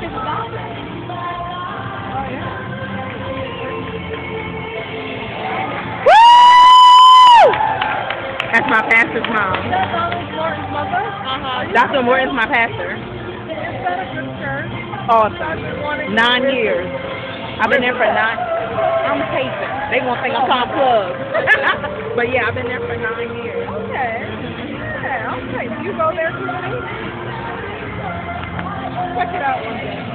Woo! That's my pastor's mom. That's Morton's mother? Uh-huh. Dr. Morton's my pastor. Is that a good church? Awesome. 9 years. I've been there for 9. I'm patient. They won't think I'm trying to plug. But yeah, I've been there for 9 years. Okay. Yeah, okay. Do you go there tonight? Check it out one day.